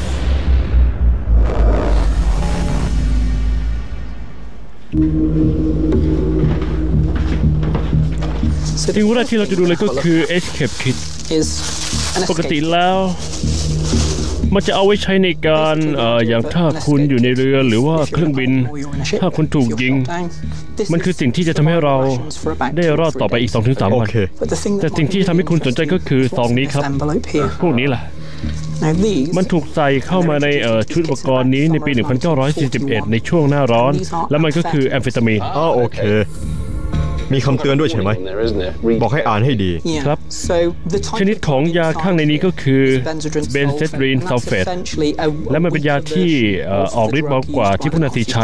สิ่งแรกที่เราจะดูเลยก็คือ Escape Kit ปกติแล้วมันจะเอาไว้ใช้ในการอย่างถ้าคุณอยู่ในเรือหรือว่าเครื่องบินถ้าคุณถูกยิงมันคือสิ่งที่จะทำให้เราได้รอดต่อไปอีก 2-3 วันแต่สิ่งที่ทำให้คุณสนใจก็คือซองนี้ครับพวกนี้แหละมันถูกใส่เข้ามาในชุดอุปกรณ์นี้ในปี 1941 ในช่วงหน้าร้อนแล้วมันก็คือแอมเฟตามีนโอเคมีคำเตือนด้วยใช่ไหมบอกให้อ่านให้ดีครับชนิดของยาข้างในนี้ก็คือเบนเซตรีนซัลเฟตและมันเป็นยาที่ออกฤทธิ์เบากว่าที่พวกนาซีใช้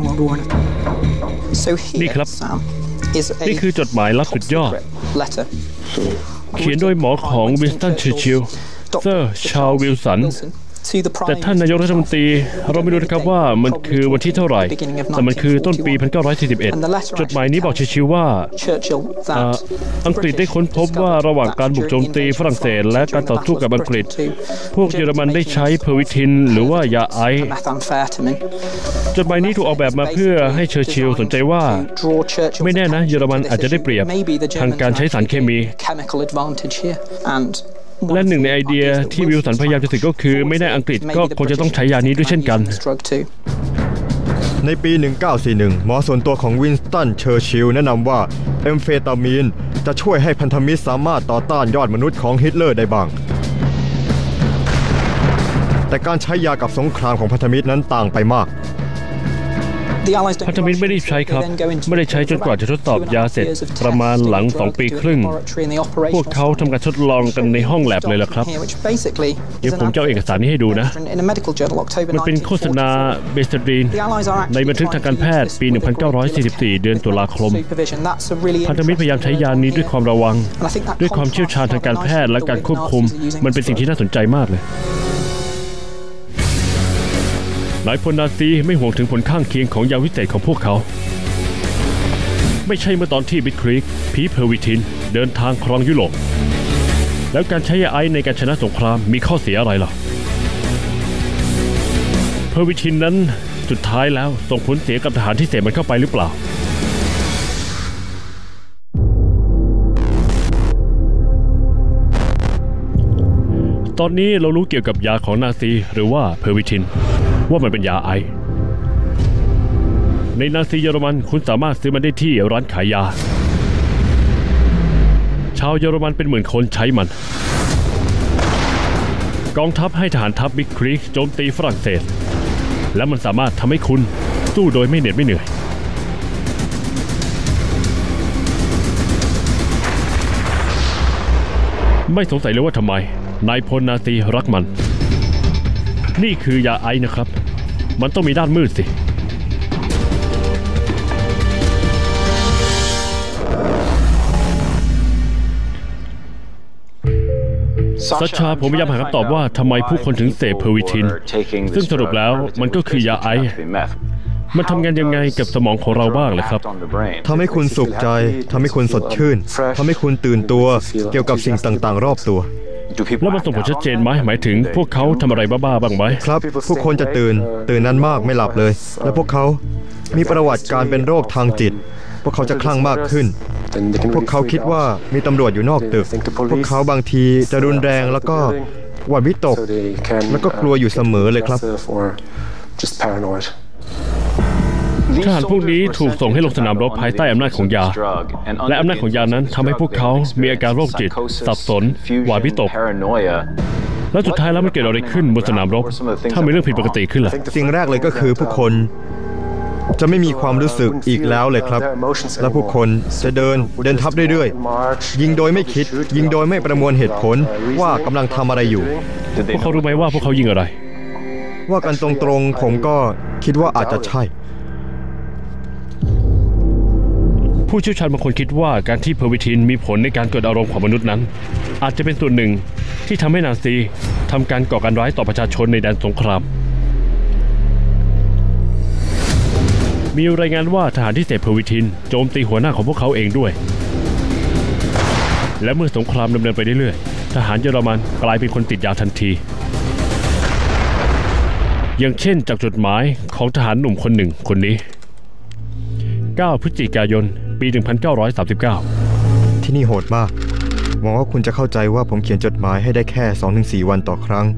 นี่ครับนี่คือจดหมายลับสุดยอดเขียนโดยหมอของวินสตันเชอร์ชิลล์เซอร์ชาร์ลวิลสันแต่ท่านนายกรัฐมนตรีเราไม่รู้นะครับว่ามันคือวันที่เท่าไหร่แต่มันคือต้นปี 1941 จดหมายนี้บอกเชอร์ชิลล์ว่าอังกฤษได้ค้นพบว่าระหว่างการบุกโจมตีฝรั่งเศสและการต่อสู้กับอังกฤษพวกเยอรมันได้ใช้เพอร์วิทินหรือว่ายาไอซ์จดหมายนี้ถูกออกแบบมาเพื่อให้เชอร์ชิลล์สนใจว่าไม่แน่นะเยอรมันอาจจะได้เปรียบทางการใช้สารเคมีและหนึ่งในไอเดียที่วิลสันพยายามจะสื่อก็คือไม่แน่อังกฤษก็คงจะต้องใช้ยานี้ด้วยเช่นกันในปี 1941 หมอส่วนตัวของวินสตันเชอร์ชิลล์แนะนำว่าแอมเฟตามีนจะช่วยให้พันธมิตรสามารถต่อต้านยอดมนุษย์ของฮิตเลอร์ได้บ้างแต่การใช้ยากับสงครามของพันธมิตรนั้นต่างไปมากพันธมิตรไม่ได้ใช้ครับไม่ได้ใช้จนกว่าจะทดสอบยาเสร็จประมาณหลัง2 ปีครึ่งพวกเขาทำการทดลองกันในห้องแลบเลยล่ะครับเดี๋ยวผมจะเอาเอกสารนี้ให้ดูนะมันเป็นโฆษณาเบสเตรีนในบันทึกทางการแพทย์ปี 1944 เดือนตุลาคมพันธมิตรพยายามใช้ยานี้ด้วยความระวังด้วยความเชี่ยวชาญทางการแพทย์และการควบคุมมันเป็นสิ่งที่น่าสนใจมากเลยหลายพลนาซีไม่ห่วงถึงผลข้างเคียงของยาวิเศษของพวกเขาไม่ใช่เมื่อตอนที่บิทครีกผีเพอร์วิทินเดินทางครองยุโรปแล้วการใช้ยาไอซ์ในการชนะสงครามมีข้อเสียอะไรล่ะเพอร์วิทินนั้นสุดท้ายแล้วส่งผลเสียกับทหารที่เสพมันเข้าไปหรือเปล่าตอนนี้เรารู้เกี่ยวกับยาของนาซีหรือว่าเพอร์วิทินว่ามันเป็นยาไอในนาซีเยอรมันคุณสามารถซื้อมันได้ที่ร้านขายยาชาวเยอรมันเป็นหมื่นคนใช้มันกองทัพให้ทหารทัพบิ๊กครีกโจมตีฝรั่งเศสและมันสามารถทำให้คุณสู้โดยไม่เหน็ดไม่เหนื่อยไม่สงสัยเลยว่าทำไมนายพลนาซีรักมันนี่คือยาไอซ์นะครับมันต้องมีด้านมืดสิซัชชาผมพยายามหาคำตอบว่าทำไมผู้คนถึงเสพเพอร์วิทินซึ่งสรุปแล้วมันก็คือยาไอซ์มันทำงานยังไงกับสมองของเราบ้างล่ะครับทำให้คุณสุขใจทำให้คุณสดชื่นทำให้คุณตื่นตัวเกี่ยวกับสิ่งต่างๆรอบตัวแล้วมันส่งผลชัดเจนไหมหมายถึงพวกเขาทำอะไรบ้าๆบ้างไหมครับผู้คนจะตื่นนั้นมากไม่หลับเลยและพวกเขามีประวัติการเป็นโรคทางจิตพวกเขาจะคลั่งมากขึ้นพวกเขาคิดว่ามีตำรวจอยู่นอกตึกพวกเขาบางทีจะรุนแรงแล้วก็หวาดวิตกแล้วก็กลัวอยู่เสมอเลยครับทหารพวกนี้ถูกส่งให้ลงสนามรบภายใต้อำนาจของยาและอำนาจของยานั้นทำให้พวกเขามีอาการโรคจิตสับสนหวาดวิตกแล้วสุดท้ายแล้วมันเกิดอะไรขึ้นบนสนามรบถ้ามีเรื่องผิดปกติขึ้นล่ะสิ่งแรกเลยก็คือผู้คนจะไม่มีความรู้สึกอีกแล้วเลยครับและผู้คนจะเดินทับเรื่อยๆยิงโดยไม่คิดยิงโดยไม่ประมวลเหตุผลว่ากำลังทำอะไรอยู่พวกเขารู้ไหมว่าพวกเขายิงอะไรว่ากันตรงๆผมก็คิดว่าอาจจะใช่ผู้เชี่ยวชาญบางคนคิดว่าการที่เพอร์วิทินมีผลในการกดอารมณ์ของมนุษย์นั้นอาจจะเป็นส่วนหนึ่งที่ทำให้นาซีทำการก่อการร้ายต่อประชาชนในแดนสงครามมีรายงานว่าทหารที่เสพเพอร์วิทินโจมตีหัวหน้าของพวกเขาเองด้วยและเมื่อสงครามดำเนินไปเรื่อยๆทหารเยอรมันกลายเป็นคนติดยาทันทีอย่างเช่นจากจดหมายของทหารหนุ่มคนหนึ่งคนนี้9 พฤศจิกายน ปี 1939 ที่นี่โหดมากหวังว่าคุณจะเข้าใจว่าผมเขียนจดหมายให้ได้แค่ 2-4 วันต่อครั้ง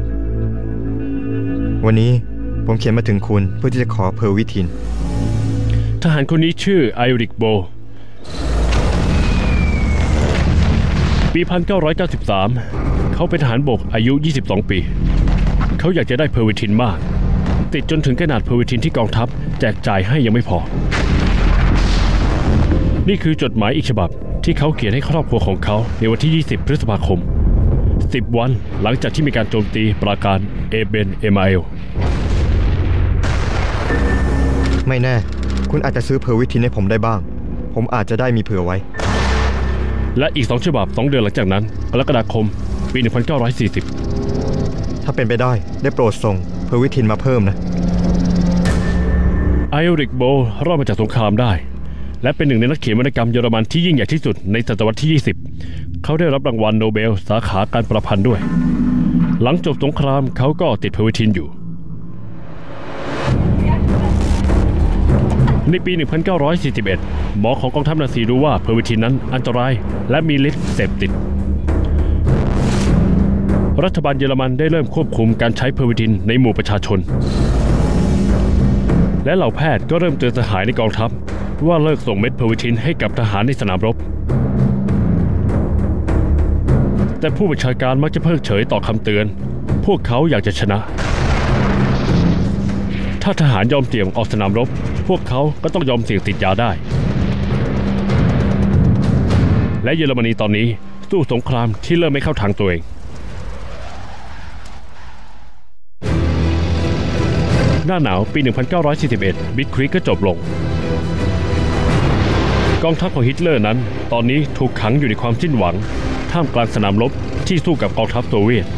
วันนี้ผมเขียนมาถึงคุณเพื่อที่จะขอเพอร์วิทินทหารคนนี้ชื่อไอริกโบปี 1993เขาเป็นทหารบกอายุ 22 ปีเขาอยากจะได้เพอร์วิทินมากติดจนถึงขนาดเพอร์วิทินที่กองทัพแจกจ่ายให้ยังไม่พอนี่คือจดหมายอีกฉบับที่เขาเขียนให้ครอบครัวของเขาในวันที่ 20 พฤษภาคม 10 วันหลังจากที่มีการโจมตีปราการเอเบนเอมาเอลไม่แน่คุณอาจจะซื้อเพอร์วิทินให้ผมได้บ้างผมอาจจะได้มีเผื่อไว้และอีก2ฉบับ2 เดือนหลังจากนั้นกรกฎาคม ปี 1940 ถ้าเป็นไปได้โปรดส่งเพอร์วิทินมาเพิ่มนะไอริกโบรอดมาจากสงครามได้และเป็นหนึ่งในนักเขียนวรรณกรรมเยอรมันที่ยิ่งใหญ่ที่สุดในศตวรรษที่ 20เขาได้รับรางวัลโนเบลสาขาการประพันธ์ด้วยหลังจบสงครามเขาก็ติดเพอร์วิทินอยู่ในปี 1941หมอของกองทัพนาซีรู้ว่าเพอร์วิทินนั้นอันตรายและมีฤทธิ์เสพติดรัฐบาลเยอรมันได้เริ่มควบคุมการใช้เพอร์วิทินในหมู่ประชาชนและเหล่าแพทย์ก็เริ่มเตือนทหารในกองทัพว่าเลิกส่งเม็ดเพอร์วิทินให้กับทหารในสนามรบแต่ผู้บัญชาการมักจะเพิกเฉยต่อคำเตือนพวกเขาอยากจะชนะถ้าทหารยอมเสี่ยงออกสนามรบพวกเขาก็ต้องยอมเสี่ยงติดยาได้และเยอรมนีตอนนี้สู้สงครามที่เริ่มไม่เข้าทางตัวเองหน้าหนาวปี 1941 บิทครีกก็จบลงกองทัพของฮิตเลอร์นั้นตอนนี้ถูกขังอยู่ในความสิ้นหวังท่ามกลางสนามรบที่สู้กับกองทัพโซเวียต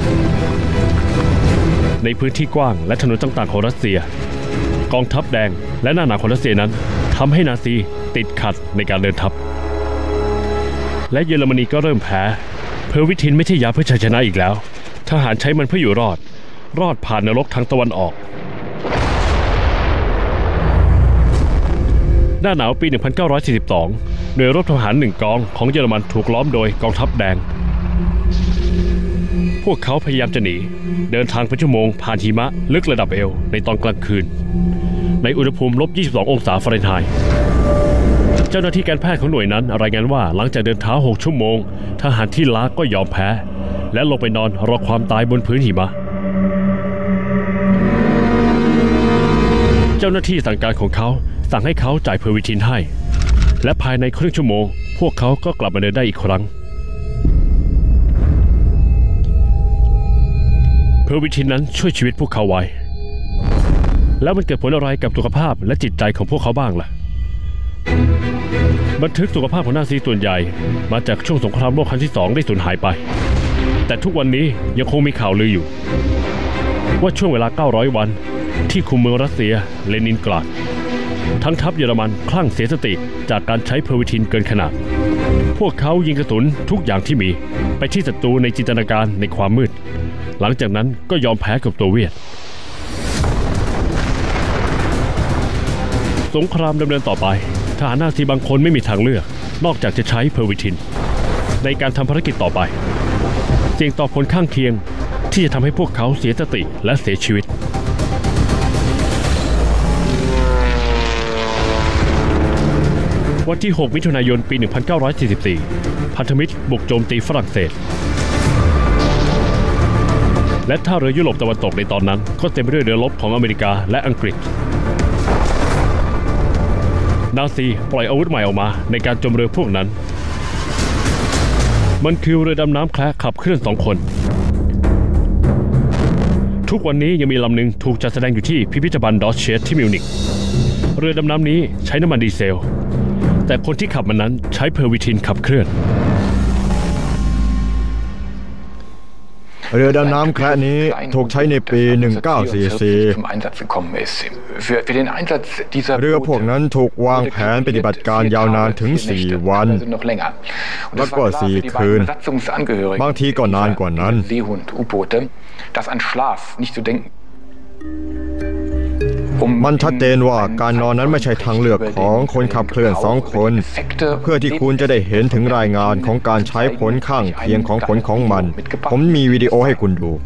ในพื้นที่กว้างและถนนต่างๆของรัสเซียกองทัพแดงและหน้าหนาวของรัสเซียนั้นทำให้นาซีติดขัดในการเดินทัพและเยอรมนีก็เริ่มแพ้เพอร์วิทินไม่ใช่ยาเพื่อชัยชนะอีกแล้วทหารใช้มันเพื่ออยู่รอดผ่านนรกทางตะวันออกหน้าหนาวปี 1942 หน่วยรบทหาร1 กองของเยอรมันถูกล้อมโดยกองทัพแดงพวกเขาพยายามจะหนีเดินทางเป็นชั่วโมงผ่านหิมะลึกระดับเอวในตอนกลางคืนในอุณหภูมิ-22 องศาฟาเรนไฮต์เจ้าหน้าที่การแพทย์ของหน่วยนั้นรายงานว่าหลังจากเดินเท้า6 ชั่วโมงทหารที่ล้าก็ยอมแพ้และลงไปนอนรอความตายบนพื้นหิมะเจ้าหน้าที่สั่งการของเขาสั่งให้เขาจ่ายเพอร์วิทินให้และภายในครึ่งชั่วโมงพวกเขาก็กลับมาเดินได้อีกครั้งเพอร์วิทินนั้นช่วยชีวิตพวกเขาไว้แล้วมันเกิดผลอะไรกับสุขภาพและจิตใจของพวกเขาบ้างล่ะบันทึกสุขภาพของนาซีส่วนใหญ่มาจากช่วงสงครามโลกครั้งที่ 2ได้สูญหายไปแต่ทุกวันนี้ยังคงมีข่าวลืออยู่ว่าช่วงเวลา900 วันที่คุมเมืองรัสเซียเลนินกราดทั้งทัพเยอรมันคลั่งเสียสติจากการใช้เพอร์วิทินเกินขนาดพวกเขายิงกระสุนทุกอย่างที่มีไปที่ศัตรูในจินตนาการในความมืดหลังจากนั้นก็ยอมแพ้กับโซเวียตสงครามดำเนินต่อไปทหารนาซีบางคนไม่มีทางเลือกนอกจากจะใช้เพอร์วิทินในการทำภารกิจต่อไปเสี่ยงต่อผลข้างเคียงที่จะทำให้พวกเขาเสียสติและเสียชีวิตวันที่ 6 มิถุนายน ปี 1944 พันธมิตรบุกโจมตีฝรั่งเศสและท่าเรือยุโรปตะวันตกในตอนนั้นก็เต็มไปด้วยเรือรบของอเมริกาและอังกฤษนาซีปล่อยอาวุธใหม่ออกมาในการโจมเรือพวกนั้นมันคือเรือดำน้ำแคระขับเคลื่อน2 คนทุกวันนี้ยังมีลำหนึ่งถูกจัดแสดงอยู่ที่พิพิธภัณฑ์ดอชเชสที่มิวนิกเรือดำน้ำนี้ใช้น้ำมันดีเซลแต่คนที่ขับมันนั้นใช้เพอร์วิทินขับเคลื่อนเรือดำน้ำแคระนี้ถูกใช้ในปี 1944 เรือพวกนั้นถูกวางแผนปฏิบัติการยาวนานถึง 4 วันแล้วก็ 4 คืนบางทีก็นานกว่านั้นมันชัดเจนว่าการนอนนั้นไม่ใช่ทางเลือกของคนขับเคลื่อน2 คนเพื่อที่คุณจะได้เห็นถึงรายงานของการใช้ผลข้างเคียงของผลของมันผมมีวิดีโอให้คุณดู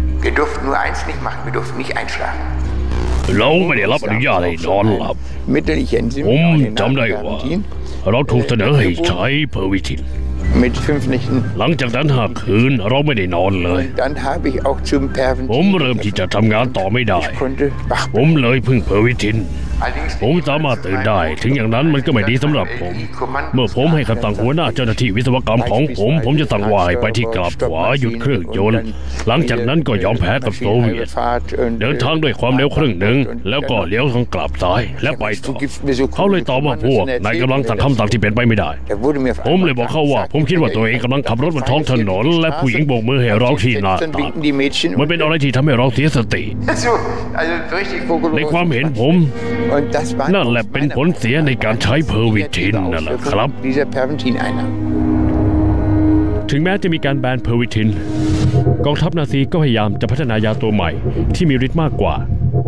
เราไม่ได้รับอนุญาตให้นอนหลับผมจำได้ว่าเราถูกเสนอให้ใช้เพอร์วิทินหลังจากนั้น5 คืนเราไม่ได้นอนเลยผมเริ่มที่จะทำงานต่อไม่ได้ผมเลยพึ่งเพอร์วิทินผมสามารถตื่นได้ถึงอย่างนั้นมันก็ไม่ดีสำหรับผมเมื่อผมให้คำสั่งหัวหน้าเจ้าหน้าที่วิศวกรรมของผมจะสั่งวายไปที่กลับขวาหยุดเครื่องยนต์หลังจากนั้นก็ยอมแพ้กับโซเวียตเดินทางด้วยความเร็วครึ่งหนึ่งแล้วก็เลี้ยวทางกลับซ้ายและไปต่อเขาเลยตอบว่าพวกนายกำลังสั่งคำสั่งที่เป็นไปไม่ได้ผมเลยบอกเขาว่าผมคิดว่าตัวเองกำลังขับรถบนท้องถนนและผู้หญิงโบกมือให้เราที่หน้าต่างมันเป็นอะไรที่ทำให้เราเสียสติในความเห็นผมนั่นแหละเป็นผลเสียในการใช้เพอร์วิทินนั่นแหละครับถึงแม้จะมีการแบนเพอร์วิทินกองทัพนาซีก็พยายามจะพัฒนายาตัวใหม่ที่มีฤทธิ์มากกว่า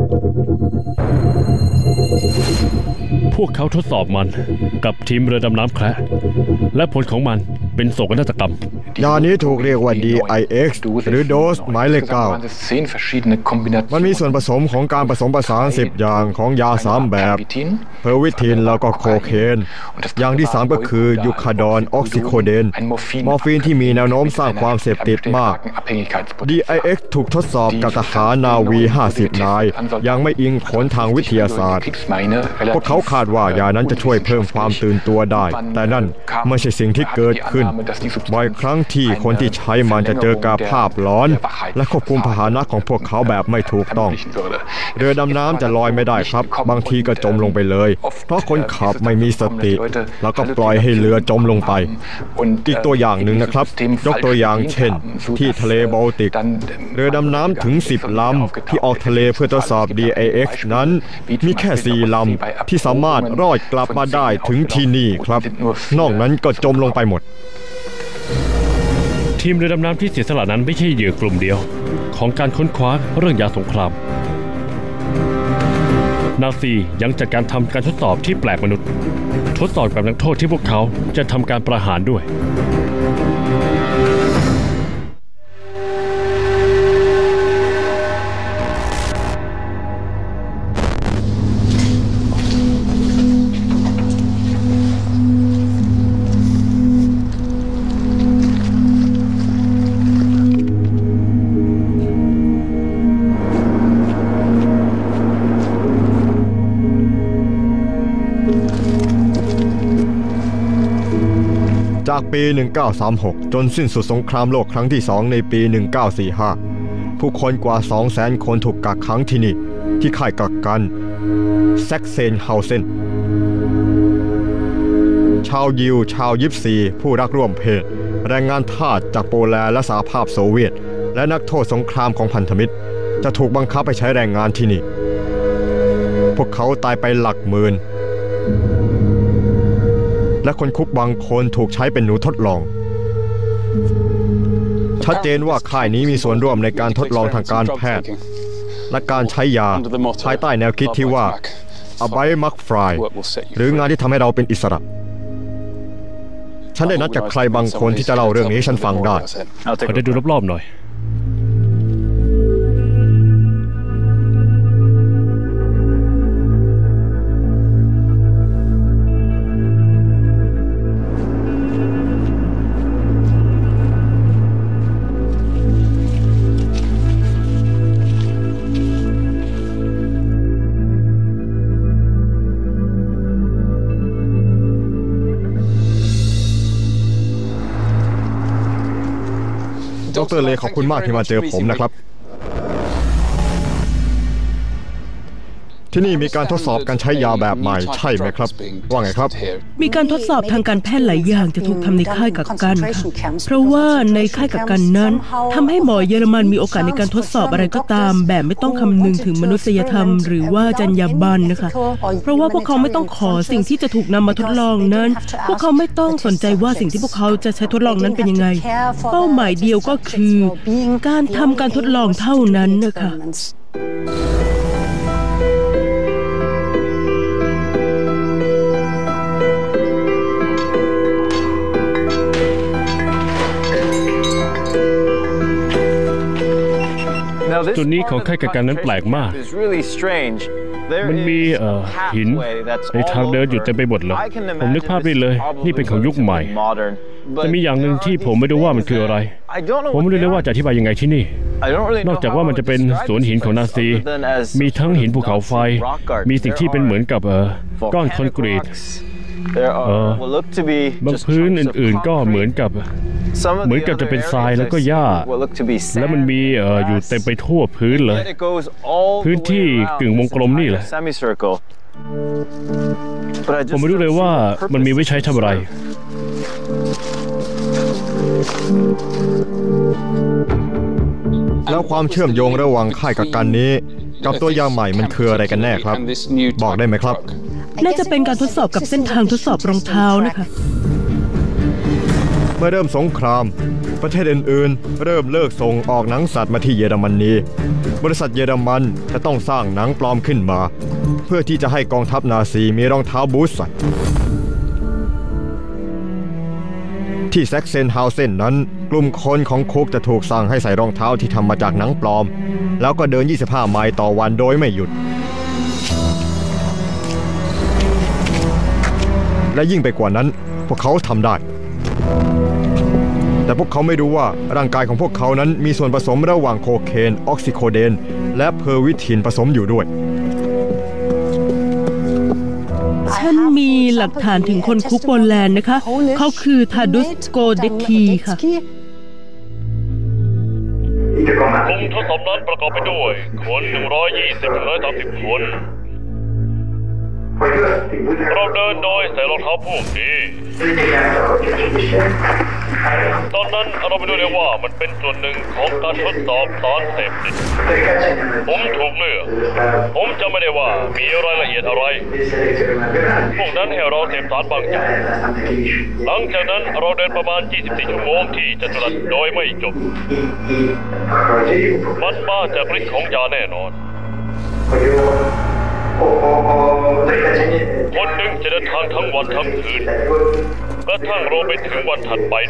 พวกเขาทดสอบมันกับทีมเรือดำน้ำแคระและผลของมันเป็นโศกนาฏกรรมยานี้ถูกเรียกว่า DIX หรือโดสหมายเลข 9มันมีส่วนผสมของการผสมผสาน10 อย่างของยา3 แบบเพอร์วิทินแล้วก็โคเคนอย่างที่3ก็คือยูคาดอนออกซิโคเดนมอร์ฟีนที่มีแนวโน้มสร้างความเสพติดมาก DIX ถูกทดสอบกับทหารนาวี50 นายยังไม่อิงผลทางวิทยาศาสตร์พวกเขาคาดว่ายานั้นจะช่วยเพิ่มความตื่นตัวได้แต่นั่นไม่ใช่สิ่งที่เกิดขึ้นบ่อยครั้งที่คนที่ใช้มันจะเจอกับภาพหลอนและควบคุมพาหนะของพวกเขาแบบไม่ถูกต้องเรือดำน้ำจะลอยไม่ได้ครับบางทีก็จมลงไปเลยเพราะคนขับไม่มีสติแล้วก็ปล่อยให้เรือจมลงไปอีกตัวอย่างหนึ่งนะครับยกตัวอย่างเช่นที่ทะเลบอลติกเรือดำน้ำถึง10 ลำที่ออกทะเลเพื่อทดสอบ DIX นั้นมีแค่4 ลำที่สามารถรอดกลับมาได้ถึงที่นี่ครับนอกนั้นก็จมลงไปหมดทีมเรือดำน้ำที่เสียสละนั้นไม่ใช่เหยื่อกลุ่มเดียวของการค้นคว้าเรื่องยาสงครามนาซียังจัดการทำการทดสอบที่แปลกมนุษย์ทดสอบกับนักโทษที่พวกเขาจะทำการประหารด้วยจากปี 1936 จนสิ้นสุดสงครามโลกครั้งที่ 2 ในปี 1945 ผู้คนกว่า 200,000 คนถูกกักขังที่นี่ที่ค่ายกักกันแซกเซนเฮาเซนชาวยิวชาวยิปซีผู้รักร่วมเพศแรงงานทาสจากโปแลนด์และสหภาพโซเวียตและนักโทษสงครามของพันธมิตรจะถูกบังคับไปใช้แรงงานที่นี่พวกเขาตายไปหลักหมื่นและคนคุกบางคนถูกใช้เป็นหนูทดลองชัดเจนว่าค่ายนี้มีส่วนร่วมในการทดลองทางการแพทย์และการใช้ยาภายใต้แนวคิดที่ว่า A Bite Mark Fry หรืองานที่ทำให้เราเป็นอิสระฉันได้นัดกับใครบางคนที่จะเล่าเรื่องนี้ให้ฉันฟังได้ขอได้ดูรอบๆหน่อยดร.เลขอบคุณมากที่มาเจอผมนะครับที่นี่มีการทดสอบการใช้ยาแบบใหม่ใช่ไหมครับว่าไงครับมีการทดสอบทางการแพทย์หลายอย่างจะถูกทำในค่ายกักกันค่ะเพราะว่าในค่ายกักกันนั้นทำให้หมอเยอรมันมีโอกาสในการทดสอบอะไรก็ตามแบบไม่ต้องคำนึงถึงมนุษยธรรมหรือว่าจรรยาบรรณนะคะเพราะว่าพวกเขาไม่ต้องขอสิ่งที่จะถูกนำมาทดลองนั้นพวกเขาไม่ต้องสนใจว่าสิ่งที่พวกเขาจะใช้ทดลองนั้นเป็นยังไงเป้าหมายเดียวก็คือการทำการทดลองเท่านั้นนะคะจุดนี้ของค่ายกักกันนั้นแปลกมากมันมีหินในทางเดินอยู่เต็มไปหมดเลยผมนึกภาพได้เลยนี่เป็นของยุคใหม่แต่มีอย่างหนึ่งที่ผมไม่รู้ว่ามันคืออะไรผมไม่รู้เลยว่าจะอธิบายยังไงที่นี่นอกจากว่ามันจะเป็นสวนหินของนาซีมีทั้งหินภูเขาไฟมีสิ่งที่เป็นเหมือนกับก้อนคอนกรีตบางพื้นอื่นๆก็เหมือนกับจะเป็นทรายแล้วก็หญ้าแล้วมันมีอยู่เต็มไปทั่วพื้นเลยพื้นที่กึ่งวงกลมนี่แหละผมไม่รู้เลยว่ามันมีไว้ใช้ทำอะไรแล้วความเชื่อมโยงระหว่างค่ายกักกันนี้กับตัวยาใหม่มันคืออะไรกันแน่ครับบอกได้ไหมครับน่าจะเป็นการทดสอบกับเส้นทางทดสอบรองเท้านะคะเมื่อเริ่มสงครามประเทศอื่นๆเริ่มเลิกส่งออกหนังสัตว์มาที่เยอรมนีบริษัทเยอรมันจะต้องสร้างหนังปลอมขึ้นมาเพื่อที่จะให้กองทัพนาซีมีรองเท้าบูทใส่ที่แซกเซนฮาวเซนนั้นกลุ่มคนของคุกจะถูกสั่งให้ใส่รองเท้าที่ทำมาจากหนังปลอมแล้วก็เดิน25ไมล์ต่อวันโดยไม่หยุดและยิ่งไปกว่านั้นพวกเขาทำได้แต่พวกเขาไม่รู้ว่าร่างกายของพวกเขานั้นมีส่วนผสมระหว่างโคเคนออกซิโคเดนและเพอร์วิทินผสมอยู่ด้วยฉันมีหลักฐานถึงคนคุกโปแลนด์นะคะเขาคือทาดุสโกเดคีค่ะกลุ่มทดสอบนั้นประกอบไปด้วยคน120-130 คนเราเดินโดยใส่รองเท้าพวกนี้ตอนนั้นเราไม่รู้เลยว่ามันเป็นส่วนหนึ่งของการทดสอบสารเสพติดผมถูกเลือกผมจำไม่ได้ว่ามีรายละเอียดอะไรพวกนั้นให้เราเสพสารบางอย่างหลังจากนั้นเราเดินประมาณ24ชั่วโมงที่จัตุรัสโดยไม่จบมันมาจากฤทธิ์ของยาแน่นอนคนหนึ่งจะเดินทางทั้งวันทั้งคืนกระทั่งเราไปถึงวันถัดไป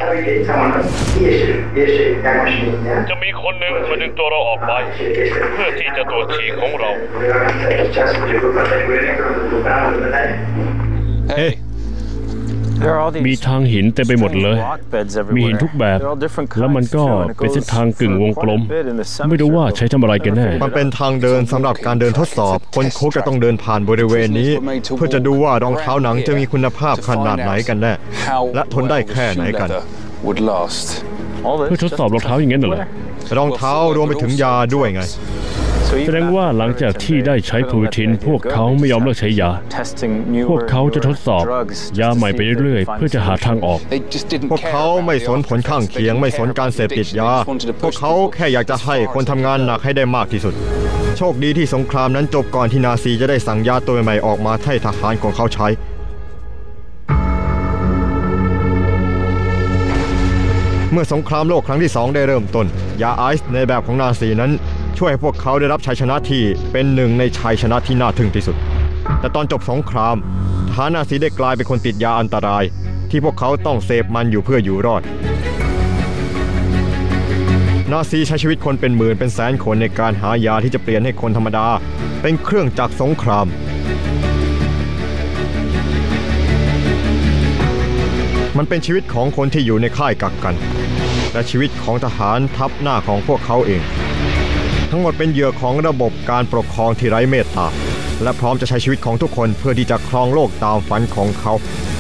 จะมีคนหนึ่งมาดึงตัวเราออกไปเพื่อที่จะตรวจฉี่ของเรามีทางหินเต็มไปหมดเลยมีหินทุกแบบแล้วมันก็เป็นเส้นทางกึ่งวงกลมไม่รู้ว่าใช้ทำอะไรกันแน่มันเป็นทางเดินสำหรับการเดินทดสอบคนคุกจะต้องเดินผ่านบริเวณนี้เพื่อจะดูว่ารองเท้าหนังจะมีคุณภาพขนาดไหนกันแน่และทนได้แค่ไหนกันเพื่อทดสอบรองเท้าอย่างนั้นเหรอรองเท้ารวมไปถึงยาด้วยไงแสดงว่าหลังจากที่ได้ใช้พลูทินพวกเขาไม่ยอมเลิกใช้ยาพวกเขาจะทดสอบยาใหม่ไปเรื่อยๆเพื่อจะหาทางออกพวกเขาไม่สนผลข้างเคียงไม่สนการเสพติดยาพวกเขาแค่อยากจะให้คนทำงานหนักให้ได้มากที่สุดโชคดีที่สงครามนั้นจบก่อนที่นาซีจะได้สั่งยาตัวใหม่ออกมาให้ทหารของเขาใช้เมื่อสงครามโลกครั้งที่2ได้เริ่มต้นยาไอซ์ในแบบของนาซีนั้นช่วยให้พวกเขาได้รับชัยชนะที่เป็นหนึ่งในชัยชนะที่น่าทึ่งที่สุดแต่ตอนจบสงครามทหารนาซีได้กลายเป็นคนติดยาอันตรายที่พวกเขาต้องเสพมันอยู่เพื่ออยู่รอดนาซีใช้ชีวิตคนเป็นหมื่นเป็นแสนคนในการหายาที่จะเปลี่ยนให้คนธรรมดาเป็นเครื่องจักรสงครามมันเป็นชีวิตของคนที่อยู่ในค่ายกักกันและชีวิตของทหารทัพหน้าของพวกเขาเองทั้งหมดเป็นเหยื่อของระบบการปกครองที่ไร้เมตตาและพร้อมจะใช้ชีวิตของทุกคนเพื่อที่จะครองโลกตามฝันของเขา